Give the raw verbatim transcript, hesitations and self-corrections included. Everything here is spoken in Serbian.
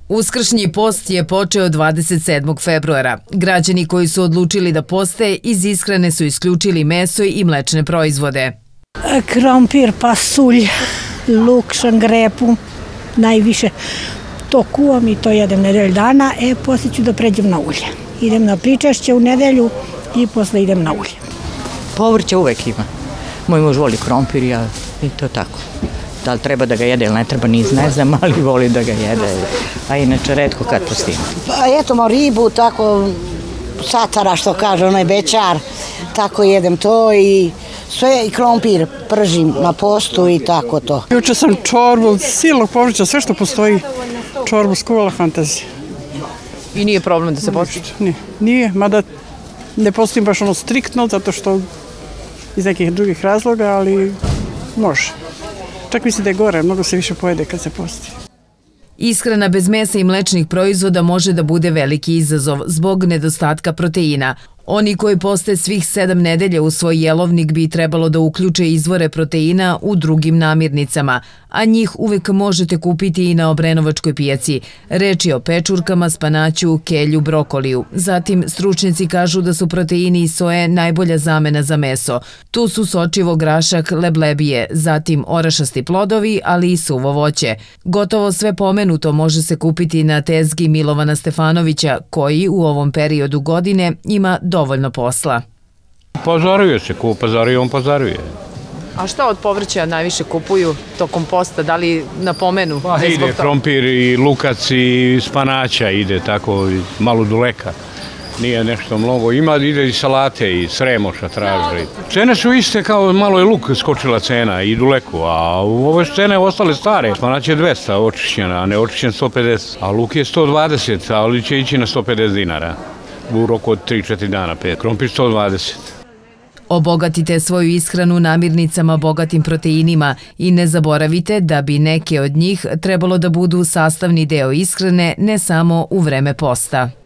Uskršnji post je počeo dvadeset sedmog februara. Građani koji su odlučili da poste iz ishrane su isključili meso i mlečne proizvode. Krompir, pasulj, luk, šangrepu, najviše to kuvam i to jedem nedelju dana, e poslije ću da pređem na ulje. Idem na pričešće u nedelju i posle idem na ulje. Povrća uvek ima. Moj muž voli krompir, ja i to tako. Da li treba da ga jede ili ne treba, ne znam, ali voli da ga jede. A inače, redko kad postim. Pa eto, malo ribu, tako satara, što kaže onaj bećar, tako jedem to i sve i krompir pržim na postu i tako to. Juče sam čorbu, silnog povrća, sve što postoji, čorbu skuvala fantazija. I nije problem da se posti? Nije, nije, mada ne postim baš ono striktno, zato što iz nekih drugih razloga, ali može. Čak mislim da je gore, mnogo se više pojede kad se posti. Ishrana bez mesa i mlečnih proizvoda može da bude veliki izazov zbog nedostatka proteina. Oni koji poste svih sedam nedelja u svoj jelovnik bi trebalo da uključe izvore proteina u drugim namirnicama, a njih uvek možete kupiti i na Obrenovačkoj pijaci. Reč je o pečurkama, spanaću, kelju, brokoliju. Zatim, stručnjaci kažu da su proteini iz soje najbolja zamena za meso. Tu su sočivo, grašak, leblebije, zatim orašasti plodovi, ali i suvo voće. Gotovo sve pomenuto može se kupiti na tezgi Milovana Stefanovića, koji u ovom periodu godine ima dovoljno posla. Pazaruje se, ko pazaruje, on pazaruje. A šta od povrća najviše kupuju tokom posta, da li napomenu? Pa ide krompir i lukac i spanaća ide tako, malo duleka. Nije nešto mnogo. Ima, ide i salate i sremoša traže. Cene su iste kao malo je luk skočila cena i duleku, a u ove cene ostale stare. Spanać je dvesta očišćena, a ne očišćen sto pedeset. A luk je sto dvadeset, ali će ići na sto pedeset dinara. U roku od tri četiri dana, pet. Krompir sto dvadeset. Obogatite svoju ishranu namirnicama bogatim proteinima i ne zaboravite da bi neke od njih trebalo da budu sastavni deo ishrane ne samo u vreme posta.